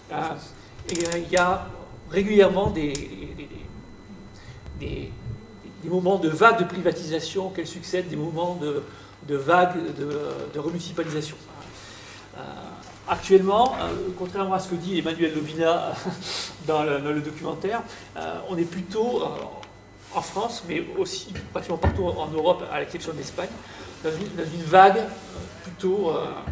il y a régulièrement des moments de vagues de privatisation auxquels succèdent des moments de vagues de remunicipalisation. Actuellement, contrairement à ce que dit Emmanuel Lobina dans le documentaire, on est plutôt en France, mais aussi pratiquement partout en Europe, à l'exception de l'Espagne, dans une vague plutôt,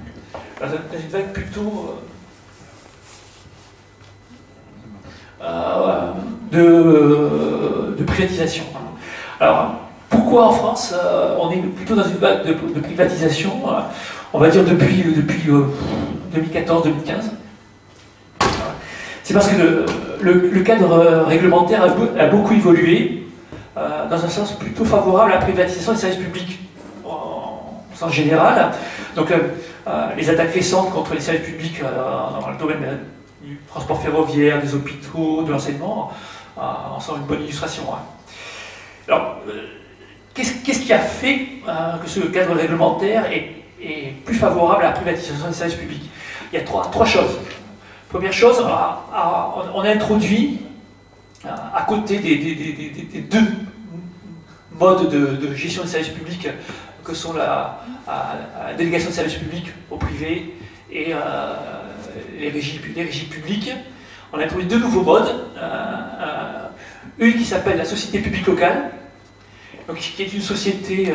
de privatisation. Alors, pourquoi en France on est plutôt dans une vague de privatisation, on va dire depuis 2014-2015? C'est parce que le cadre réglementaire a beaucoup évolué dans un sens plutôt favorable à la privatisation des services publics en sens général. Donc les attaques récentes contre les services publics dans le domaine du transport ferroviaire, des hôpitaux, de l'enseignement en sont une bonne illustration. Alors, qu'est-ce qui a fait que ce cadre réglementaire est plus favorable à la privatisation des services publics? Il y a trois choses. Première chose, on a introduit, à côté des deux modes de gestion des services publics que sont la délégation de services publics au privé et les régies publiques, on a introduit deux nouveaux modes. Une qui s'appelle la société publique locale, donc, qui est une société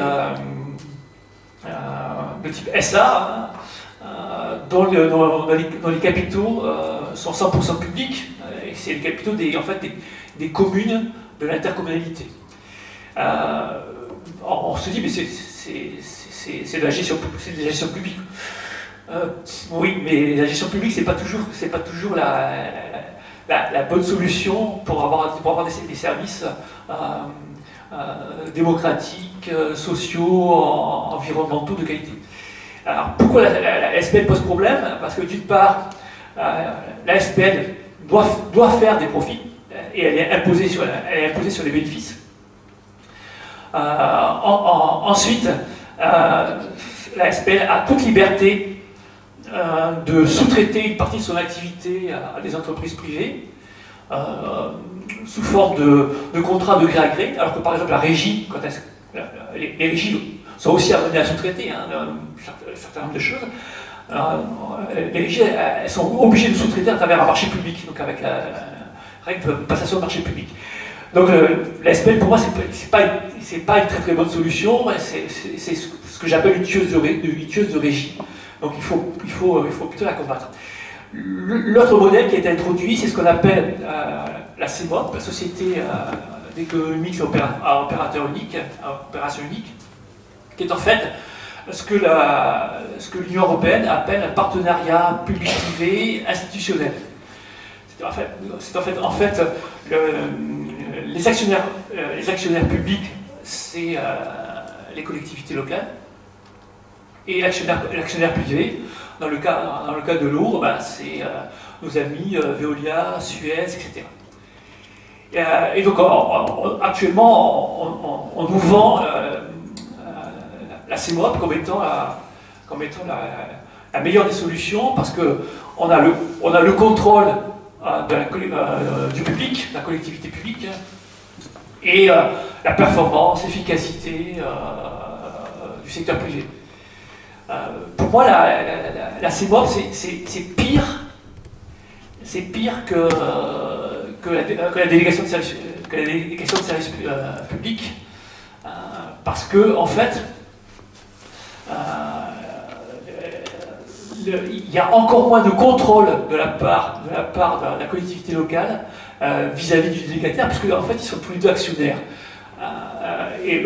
de type SA, dont les capitaux sont 100% publics, et c'est les capitaux des communes de l'intercommunalité. On se dit, mais c'est de la gestion publique. Oui, mais la gestion publique, c'est pas toujours la bonne solution pour avoir des services démocratiques, sociaux, environnementaux de qualité. Alors, pourquoi la SPL pose problème? Parce que d'une part, la SPL doit faire des profits, et elle est imposée sur les bénéfices. Ensuite, la SPL a toute liberté de sous-traiter une partie de son activité à des entreprises privées, sous forme de contrats de gré à gré, alors que par exemple la régie, les régies sont aussi amenées à sous-traiter un certain nombre de choses. Les régies elles sont obligées de sous-traiter à travers un marché public, donc avec la règle de passation de marché public. Donc la SPL pour moi c'est pas une très bonne solution, c'est ce que j'appelle une tueuse de régie. Donc il faut plutôt la combattre. L'autre modèle qui a été introduit, c'est ce qu'on appelle la CEMOP, la Société d'économie à opération unique, qui est en fait ce que l'Union européenne appelle un partenariat public-privé institutionnel. En fait les actionnaires publics, c'est les collectivités locales, et l'actionnaire privé, dans le cas de l'eau, c'est nos amis Veolia, Suez, etc. Et donc actuellement, on nous vend la CEMOP comme étant la meilleure des solutions, parce qu'on a le contrôle du public, de la collectivité publique, et la performance, l'efficacité du secteur privé. Pour moi, la CEMOP, c'est pire que la délégation de services publics, parce que en fait, il y a encore moins de contrôle de la part de la collectivité locale vis-à-vis du délégataire, puisque en fait ils sont tous les deux actionnaires. Et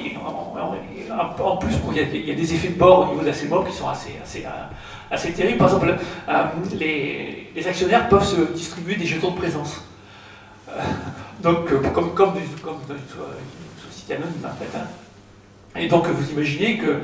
en plus, il y a des effets de bord au niveau de la CEMOP qui sont assez terribles. Par exemple, les actionnaires peuvent se distribuer des jetons de présence. Donc, comme dans une société anonyme, en fait. Et donc, vous imaginez que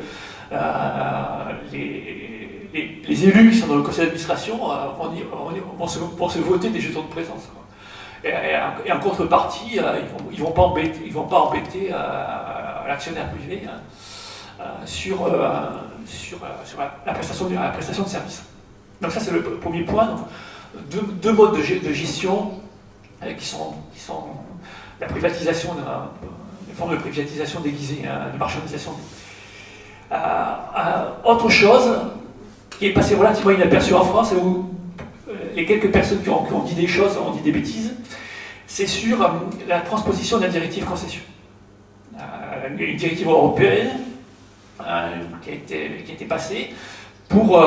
les élus qui sont dans le conseil d'administration vont se voter des jetons de présence, quoi. Et en contrepartie, ils vont pas embêter l'actionnaire privé sur la prestation de service. Donc ça, c'est le premier point. deux modes de gestion qui sont la privatisation, une forme de privatisation déguisée, de marchandisation. Autre chose qui est passé relativement inaperçu en France, et où les quelques personnes qui ont dit des choses ont dit des bêtises, c'est sur la transposition de la directive concession. Une directive européenne qui a été passée pour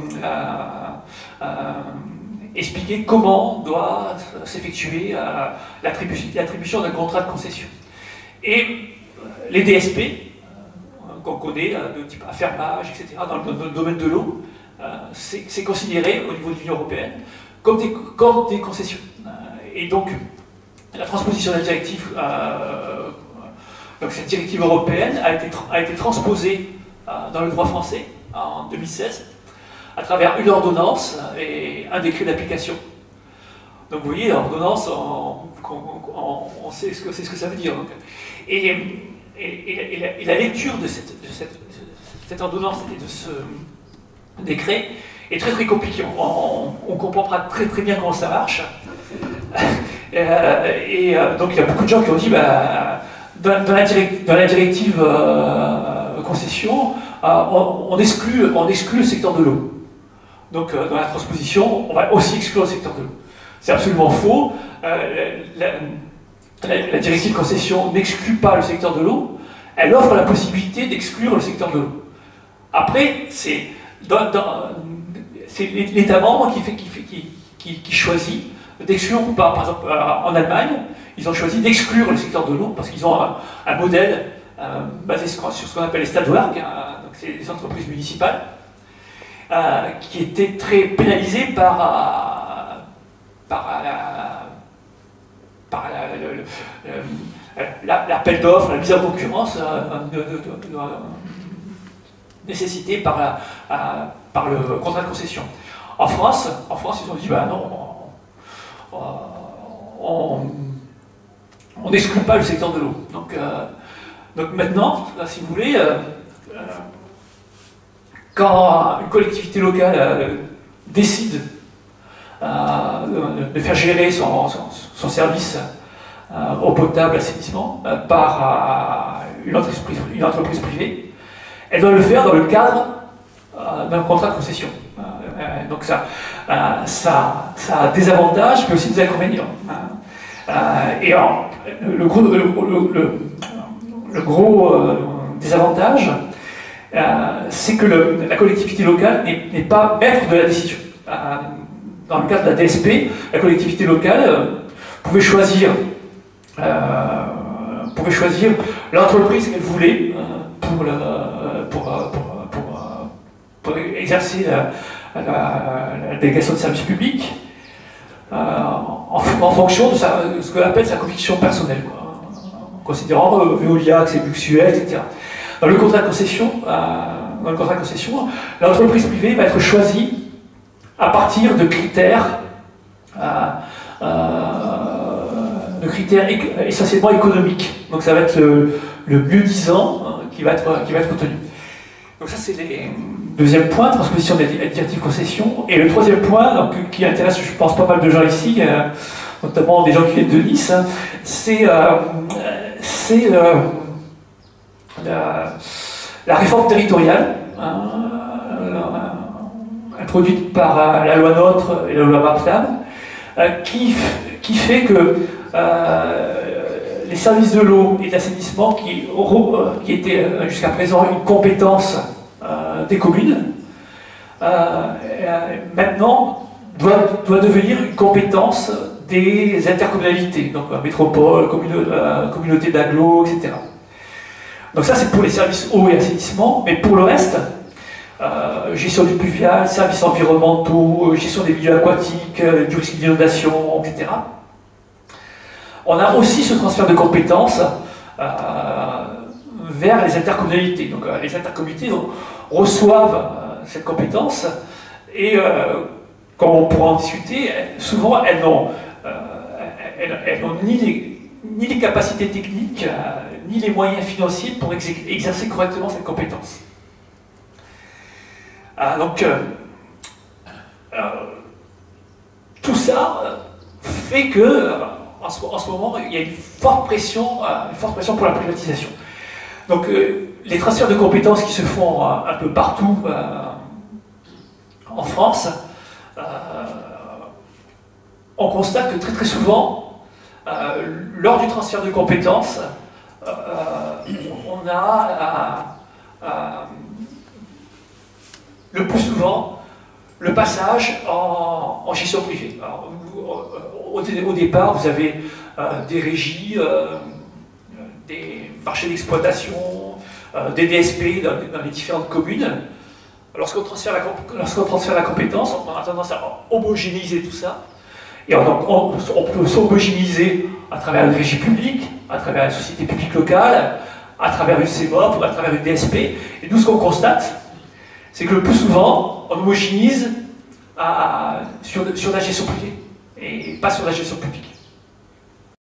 expliquer comment doit s'effectuer l'attribution d'un contrat de concession. Et les DSP, qu'on connaît, de type affermage, etc., dans le domaine de l'eau, c'est considéré au niveau de l'Union européenne comme des concessions. Et donc, la transposition de la directive, donc cette directive européenne a été transposée dans le droit français en 2016 à travers une ordonnance et un décret d'application. Donc vous voyez, l'ordonnance, on sait ce que ça veut dire. Donc. Et la lecture de cette ordonnance et de ce décret est très très compliquée. On ne comprend pas très très bien comment ça marche. Donc il y a beaucoup de gens qui ont dit dans la directive concession, on exclut le secteur de l'eau. Donc dans la transposition, on va aussi exclure le secteur de l'eau. C'est absolument faux. La directive concession n'exclut pas le secteur de l'eau, elle offre la possibilité d'exclure le secteur de l'eau. Après, c'est l'État membre qui choisit d'exclure ou pas. Par exemple, en Allemagne, ils ont choisi d'exclure le secteur de l'eau parce qu'ils ont un modèle basé sur ce qu'on appelle les Stadtwerke, donc c'est des entreprises municipales, qui étaient très pénalisées par l'appel d'offres, la mise en concurrence nécessitée par le contrat de concession. En France, ils ont dit non, on n'exclut pas le secteur de l'eau. Donc maintenant, si vous voulez, quand une collectivité locale décide de faire gérer son service eau potable, assainissement, par une entreprise privée, elle doit le faire dans le cadre d'un contrat de concession. Donc ça a des avantages, mais aussi des inconvénients. Et le gros désavantage, c'est que la collectivité locale n'est pas maître de la décision. Dans le cadre de la DSP, la collectivité locale pouvait choisir l'entreprise qu'elle voulait pour exercer la délégation de service public en fonction de ce qu'on appelle sa conviction personnelle, en considérant Veolia, que c'est luxueux, etc. Dans le contrat de concession, l'entreprise privée va être choisie à partir de critères essentiellement économiques. Donc ça va être le mieux-disant qui va être retenu. Donc ça c'est le deuxième point, transposition de la directive concession. Et le troisième point, donc, qui intéresse je pense pas mal de gens ici, notamment des gens qui viennent de Nice, c'est la réforme territoriale, introduite par la loi NOTRe et la loi MAPTAM, qui fait que les services de l'eau et de l'assainissement, qui étaient jusqu'à présent une compétence des communes, maintenant doit devenir une compétence des intercommunalités, donc métropole, communauté d'agglo, etc. Donc ça c'est pour les services eau et assainissement, mais pour le reste, gestion du pluvial, services environnementaux, gestion des milieux aquatiques, du risque d'inondation, etc. On a aussi ce transfert de compétences vers les intercommunalités. Donc les intercommunalités reçoivent cette compétence et, comme on pourra en discuter, souvent elles n'ont ni les capacités techniques, ni les moyens financiers pour exercer correctement cette compétence. ça fait que, en ce moment, il y a une forte pression pour la privatisation. Donc, les transferts de compétences qui se font un peu partout en France, on constate que très souvent, lors du transfert de compétences, on a le plus souvent le passage en gestion privée. Alors, au départ, vous avez des régies, des marchés d'exploitation, des DSP dans les différentes communes. Lorsqu'on transfère la compétence, on a tendance à homogénéiser tout ça. Et on peut s'homogénéiser à travers une régie publique, à travers une société publique locale, à travers une CEMOP ou à travers une DSP. Et nous, ce qu'on constate, c'est que le plus souvent, on homogénise sur la gestion privée et pas sur la gestion publique.